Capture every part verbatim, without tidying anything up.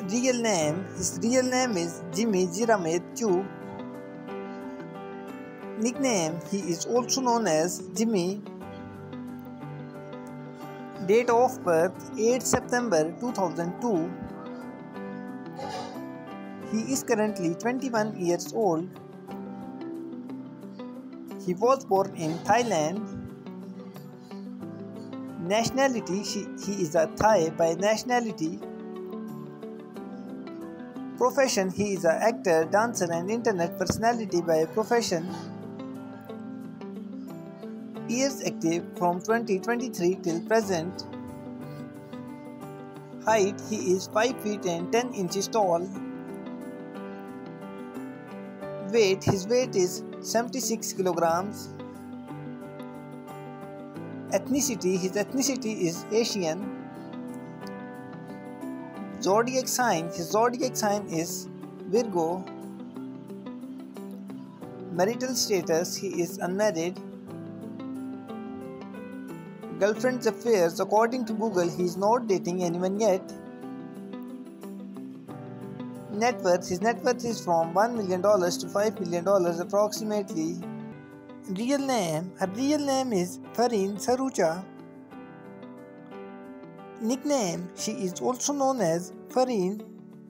Real name. His real name is Jimmy Jiramed Chu. Nickname. He is also known as Jimmy. Date of birth eighth September two thousand two. He is currently twenty-one years old. He was born in Thailand. Nationality. She, he is a Thai by nationality. Profession. He is an actor, dancer and internet personality by profession. Years active from twenty twenty-three till present. Height. He is five feet and ten inches tall. Weight. His weight is seventy-six kilograms. Ethnicity. His ethnicity is Asian. Zodiac sign. His zodiac sign is Virgo. Marital status. He is unmarried. Girlfriend's affairs. According to Google, he is not dating anyone yet. Net worth. His net worth is from one million dollars to five million dollars approximately. Real name. Her real name is Fareen Sarucha. Nickname. She is also known as Fareen.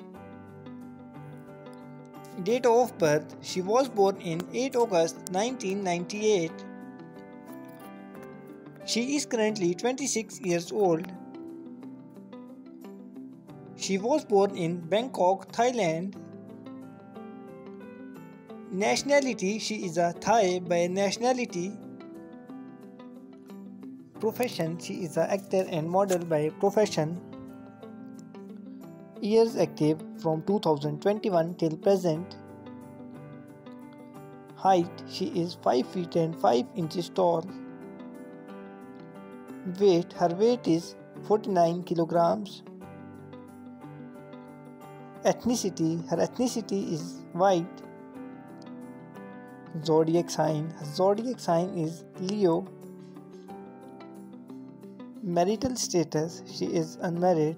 Date of birth. She was born in eighth August nineteen ninety-eight. She is currently twenty-six years old. She was born in Bangkok, Thailand. Nationality. She is a Thai by nationality. Profession. She is an actor and model by profession. Years active from two thousand twenty-one till present. Height. She is five feet and five inches tall. Weight. Her weight is forty-nine kilograms. Ethnicity. Her ethnicity is white. Zodiac sign. Her zodiac sign is Leo. Marital status. She is unmarried.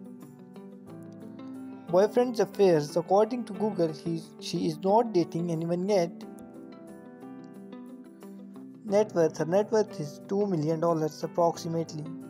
Boyfriend's affairs. According to Google, he, she is not dating anyone yet. Net worth. Her net worth is two million dollars approximately.